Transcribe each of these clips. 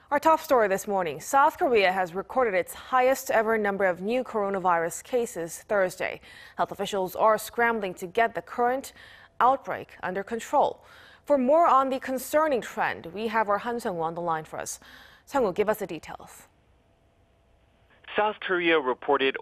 Our top story this morning, South Korea has recorded its highest ever number of new coronavirus cases Thursday. Health officials are scrambling to get the current outbreak under control. For more on the concerning trend, we have our Han Seong-woo on the line for us. Seong-woo, give us the details. South Korea reported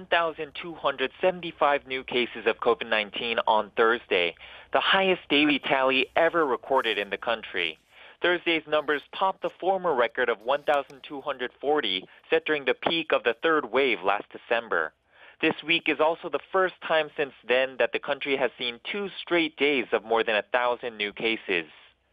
1,275 new cases of COVID-19 on Thursday, the highest daily tally ever recorded in the country. Thursday's numbers topped the former record of 1,240 set during the peak of the third wave last December. This week is also the first time since then that the country has seen 2 straight days of more than 1,000 new cases.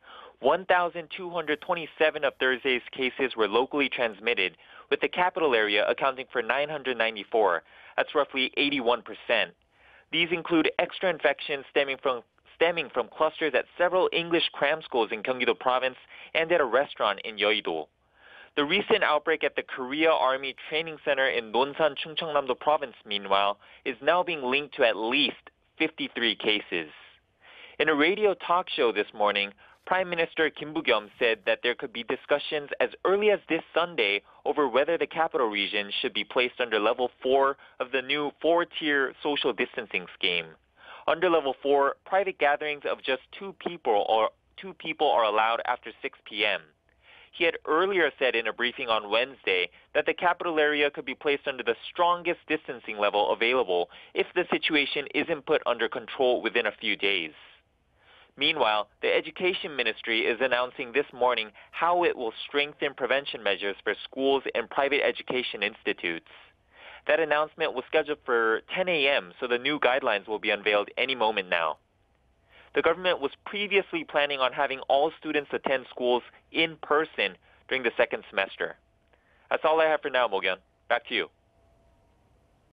1,227 of Thursday's cases were locally transmitted, with the capital area accounting for 994. That's roughly 81%. These include extra infections stemming from clusters at several English cram schools in Gyeonggi-do Province and at a restaurant in Yeouido. The recent outbreak at the Korea Army Training Center in Nonsan, Chungcheongnam-do Province, meanwhile, is now being linked to at least 53 cases. In a radio talk show this morning, Prime Minister Kim Boo-kyum said that there could be discussions as early as this Sunday over whether the capital region should be placed under level 4 of the new 4-tier social distancing scheme. Under level 4, private gatherings of just 2 people are allowed after 6 p.m. He had earlier said in a briefing on Wednesday that the capital area could be placed under the strongest distancing level available if the situation isn't put under control within a few days. Meanwhile, the Education Ministry is announcing this morning how it will strengthen prevention measures for schools and private education institutes. That announcement was scheduled for 10 a.m., so the new guidelines will be unveiled any moment now. The government was previously planning on having all students attend schools in person during the second semester. That's all I have for now, Mo-kyun. Back to you.